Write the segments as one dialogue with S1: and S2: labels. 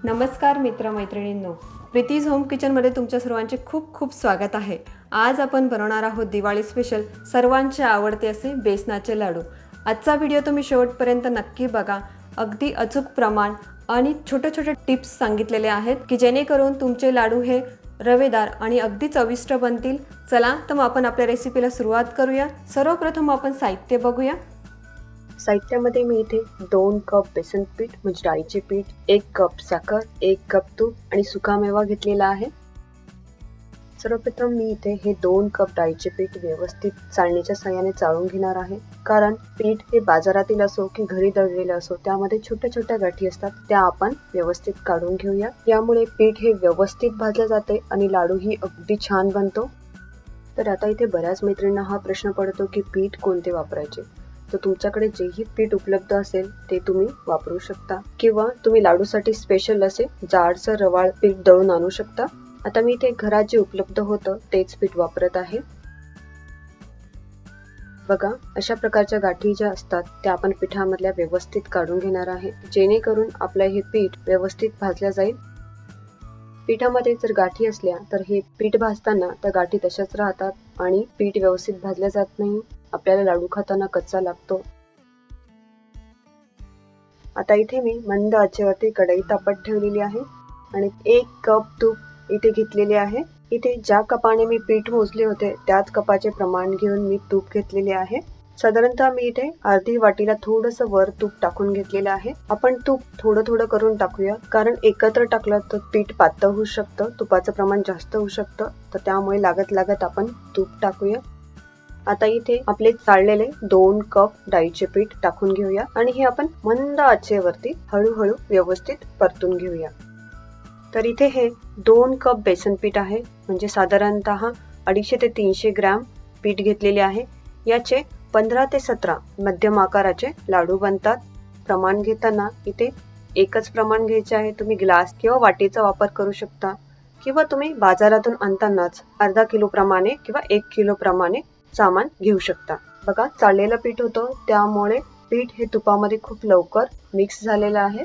S1: नमस्कार मित्रमैत्रिणींनो, प्रीतीज होम किचनमध्ये तुमच्या सर्वांचे खूप खूप स्वागत आहे। आज आपण बनवणार आहोत दिवाळी स्पेशल सर्वांचे आवडते असे बेसनाचे लाडू। आजचा व्हिडिओ तुम्ही शेवटपर्यंत नक्की बघा। अगदी अचूक प्रमाण आणि छोटे छोटे टिप्स सांगितलेले आहेत की जेणेकरून तुमचे लाडू हे रवेदार आणि अगदी चविष्ट बनतील। चला तर मग आपण आपल्या रेसिपीला सुरुवात करूया। सर्वप्रथम आपण साहित्य बघूया।
S2: साहित्यामध्ये मी इथे 2 कप बेसन पीठ म्हणजे डाळीचे पीठ, 1 कप साखर, 1 कप तूप आणि सुकामेवा घेतलेला आहे। सर्वप्रथम मी इथे हे 2 कप डाळीचे पीठ व्यवस्थित चाळणीच्या सहाय्याने चाळून घेणार आहे। कारण पीठ हे बाजारातील असो की घरी दळलेलं असो त्यामध्ये छोट्या छोट्या गाठी असतात, त्या आपण व्यवस्थित काढून घेऊया। यामुळे पीठ हे व्यवस्थित भाजले जाते आणि लाडूही अगदी छान बनतो। तर आता इथे बऱ्याच मैत्रिणींना हा प्रश्न पडतो की पीठ कोणते वापरायचे। तर तुमच्याकडे जेही पीठ उपलब्ध असेल ते तुम्ही वापरू शकता किंवा तुम्ही लाडूसाठी स्पेशल असे जाडसर रवाळ पीठ दळून आणू शकता। आता मी इथे घरात जे उपलब्ध होतं तेच पीठ वापरत आहे। बघा, अशा प्रकारच्या गाठी ज्या असतात त्या आपण पिठामधल्या व्यवस्थित काढून घेणार आहे, जेणेकरून आपलं हे पीठ व्यवस्थित भाजलं जाईल। पिठामध्ये जर गाठी असल्या तर हे पीठ भाजताना त्या गाठी तशाच राहतात आणि पीठ व्यवस्थित भाजलं जात नाही, आपल्याला लाडू खाताना कच्चा लागतो। आता इथे मी मंद आचेवरती कढई तापत ठेवलेली आहे आणि 1 कप तूप इथे घेतलेले आहे। इथे ज्या कपाने मी पीठ मोजले होते त्याच कपाचे प्रमाण घेऊन मी तूप घेतलेले आहे। साधारणतः मी इथे अर्धी वाटीला थोडंसं वर तूप टाकून घेतलेलं आहे। आपण तूप थोडं थोडं करून टाकूया, कारण एकत्र टाकलं तर पीठ पातळ होऊ शकतं, तुपाचं प्रमाण जास्त होऊ शकतं, तर त्यामुळे लागत लागत आपण तूप टाकूया। आता इथे आपले चाळलेले 2 कप डाळीचे पीठ टाकून घेऊया आणि हे आपण मंद आचेवरती हळूहळू व्यवस्थित परतून घेऊया। तर इथे हे 2 कप बेसन पीठ आहे, म्हणजे साधारणतः 250 ते 300 ग्रॅम पीठ घेतलेले आहे। याचे 15 ते 17 मध्यम आकाराचे लाडू बनतात। प्रमाण घेताना इथे एकच प्रमाण घ्यायचे आहे। तुम्ही ग्लास किंवा वाटीचा वापर करू शकता किंवा तुम्ही बाजारातून आणतानाच अर्धा किलो प्रमाणे किंवा 1 किलो प्रमाणे सामान घेऊ शकता। बघा, चाळलेलं पीठ होतं त्यामुळे पीठ हे तुपामध्ये खूप लवकर मिक्स झालेलं आहे।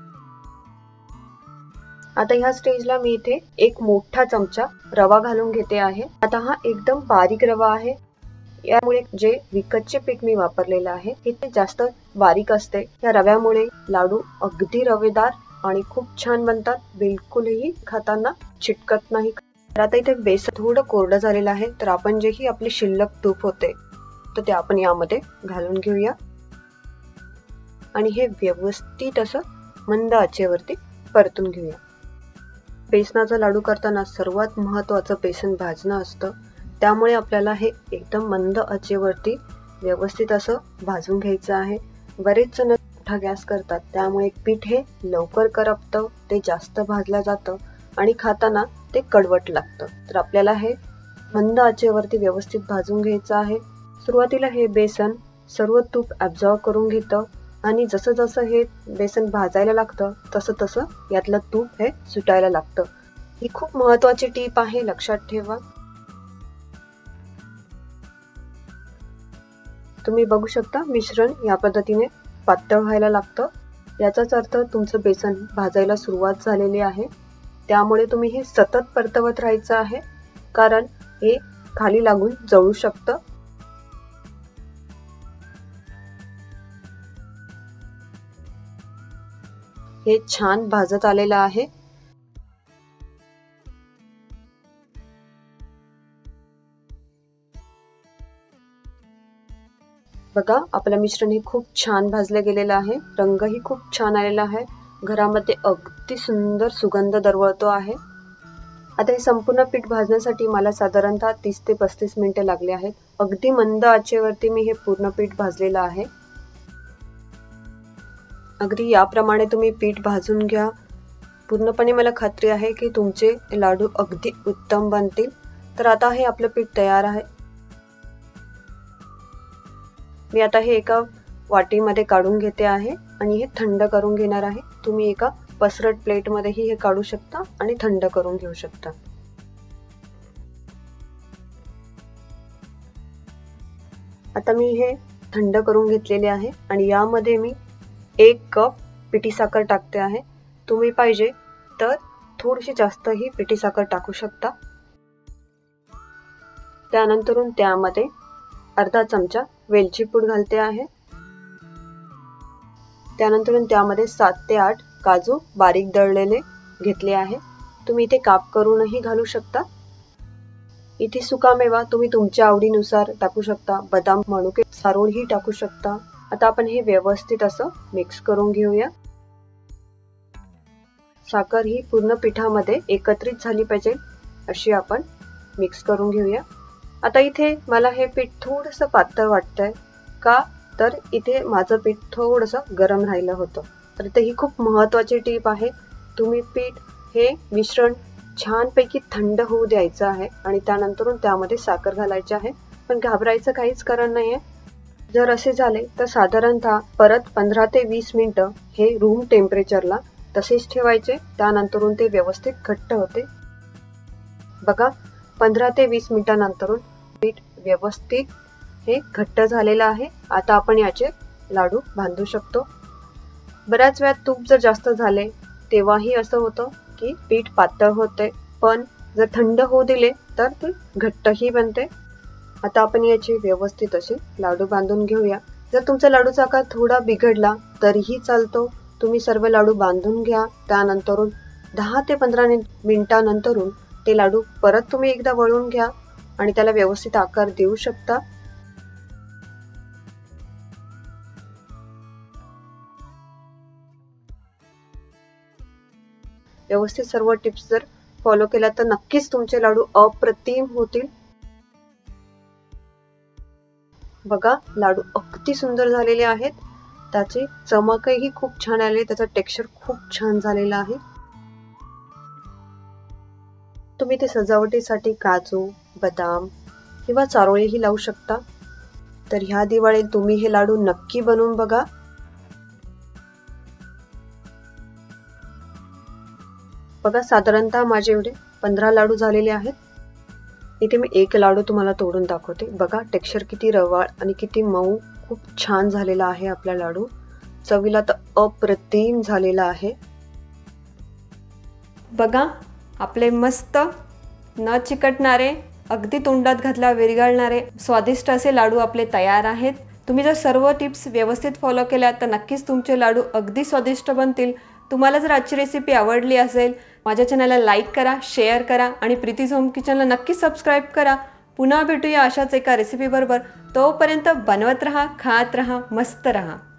S2: आता ह्या स्टेजला मी इथे 1 मोठा चमचा रवा घालून घेते आहे। आता हा एकदम बारीक रवा आहे, यामुळे जे विकतचे पीठ मी वापरलेलं आहे ते जास्त बारीक असते। या रव्यामुळे लाडू अगदी रवेदार आणि खूप छान बनतात, बिलकुलही खाताना चिटकत नाही। तर आता इथे बेसन थोडं कोरडं झालेलं आहे, तर आपण जेही आपले शिल्लक तूप होते तर ते आपण यामध्ये घालून घेऊया आणि हे व्यवस्थित असं मंद आचेवरती परतून घेऊया। बेसनाचा लाडू करताना सर्वात महत्त्वाचं बेसन भाजणं असतं, त्यामुळे आपल्याला हे एकदम मंद आचेवरती व्यवस्थित असं भाजून घ्यायचं आहे। बरेच जण मोठा गॅस करतात, त्यामुळे पीठ हे लवकर करपतं, ते जास्त भाजलं जातं आणि खाताना ते कडवट लागतं। तर आपल्याला हे मंद आचेवरती व्यवस्थित भाजून घ्यायचं आहे। सुरुवातीला हे बेसन सर्व तूप ॲब्झॉर्ब करून घेतं आणि जसं जसं हे बेसन भाजायला लागतं तसं तसं यातलं तूप हे सुटायला लागतं। ही खूप महत्त्वाची टीप आहे, लक्षात ठेवा। तुम्ही बघू शकता मिश्रण या पद्धतीने पातळ व्हायला लागतं, याचाच अर्थ तुमचं बेसन भाजायला सुरुवात झालेली आहे। त्यामुळे तुम्ही हे सतत परतवत राहायचं आहे, कारण हे खाली लागून जळू शकतं। हे छान भाजत आलेलं आहे। बघा, आपलं मिश्रण हे खूप छान भाजलं गेलेलं आहे, रंगही खूप छान आलेला आहे, घरामध्ये अगदी सुंदर सुगंध दरवळतो आहे। आता हे संपूर्ण पीठ भाजण्यासाठी मला साधारणतः 30 ते 35 मिनिटे लागले आहेत। अगदी मंद आचेवरती मी हे पूर्ण पीठ भाजलेलं आहे। अगदी याप्रमाणे तुम्ही पीठ भाजून घ्या, पूर्णपणे मला खात्री आहे की तुमचे लाडू अगदी उत्तम बनतील। तर आता हे आपलं पीठ तयार आहे। मी आता हे एका वाटीमध्ये काढून घेते आहे आणि हे थंड करून घेणार आहे। तुम्ही एका पसरट प्लेटमध्येही हे काढू शकता आणि थंड करून घेऊ शकता। आता मी हे थंड करून घेतलेले आहे आणि यामध्ये मी 1 कप पिठी साखर टाकते आहे। तुम्ही पाहिजे तर थोडीशी जास्त ही पिठी साखर टाकू शकता. त्यानंतरून त्यामध्ये अर्धा चमचा वेलची पूड घालते आहे. त्यानंतर त्यामध्ये 7 ते 8 काजू बारीक दळलेले घेतले आहे. तुम्ही इथे काप करूनही घालू शकता. इथे सुकामेवा तुम्ही तुमच्या आवडीनुसार टाकू शकता. बदाम मनुके सारोळही टाकू शकता. आता आपण हे व्यवस्थित असं मिक्स करून घेऊया. साखर ही पूर्ण पिठामध्ये एकत्रित झाली पाहिजे अशी आपण मिक्स करून घेऊया. आता इथे मला हे पीठ थोडंसं पातळ वाटतंय का, तर इथे माझं पीठ थोडंसं गरम राहिलं होतं. तर इथे ही खूप महत्त्वाची टीप आहे. तुम्ही पीठ हे मिश्रण छानपैकी थंड होऊ द्यायचं आहे आणि त्यानंतरून त्यामध्ये साखर घालायची आहे. पण घाबरायचं काहीच कारण नाहीये. जर असे झाले तर साधारणतः परत 15 ते 20 मिनिटं हे रूम टेम्परेचरला तसेच ठेवायचे. त्यानंतरून ते व्यवस्थित घट्ट होते. बघा 15 ते 20 मिनिटांनंतरून पीठ व्यवस्थित हे घट्ट झालेलं आहे. आता आपण याचे लाडू बांधू शकतो. बऱ्याच वेळा तूप जर जास्त झाले तेव्हाही असं होतं की पीठ पातळ होते, पण जर थंड होऊ दिले तर ते घट्टही बनते. आता आपण याचे व्यवस्थित असे लाडू बांधून घेऊया. जर तुमचा लाडूचा आकार थोडा बिघडला तरीही चालतो. तुम्ही सर्व लाडू बांधून घ्या. त्यानंतरून 10 ते 15 मिनिटांनंतरून ते लाडू परत तुम्ही एकदा वळून घ्या आणि त्याला व्यवस्थित आकार देऊ शकता. व्यवस्थित सर्व टिप्स जर फॉलो केल्या तर नक्कीच तुमचे लाडू अप्रतिम होतील. बघा लाडू अगदी सुंदर झालेले आहेत. त्याची चमकही खूप छान आली. त्याचा टेक्स्चर खूप छान झालेला आहे. तुम्ही ते सजावटीसाठी काजू, बदाम किंवा चारोळीही लावू शकता. तर ह्या दिवाळीत तुम्ही हे लाडू नक्की बनवून बघा. बघा साधारणतः माझे एवढे 15 लाडू झालेले आहेत. इथे मी एक लाडू तुम्हाला तोडून दाखवते. बघा टेक्स्चर किती रवाळ आणि किती मऊ, खूप छान झालेला आहे आपला लाडू. चवीला तर अप्रतिम झालेला आहे.
S1: बघा आपले मस्त न चिकटणारे, अगदी तोंडात घातला विरघळणारे स्वादिष्ट असे लाडू आपले तयार आहेत. तुम्ही जर सर्व टिप्स व्यवस्थित फॉलो केल्या तर नक्कीच तुमचे लाडू अगदी स्वादिष्ट बनतील. तुम्हाला जर आजची रेसिपी आवडली असेल माझ्या चॅनलला लाईक करा, शेअर करा आणि प्रीतीज होम किचनला नक्की सबस्क्राईब करा. पुन्हा भेटूया अशाच एका रेसिपीबरोबर. तोपर्यंत बनवत रहा, खात रहा, मस्त रहा.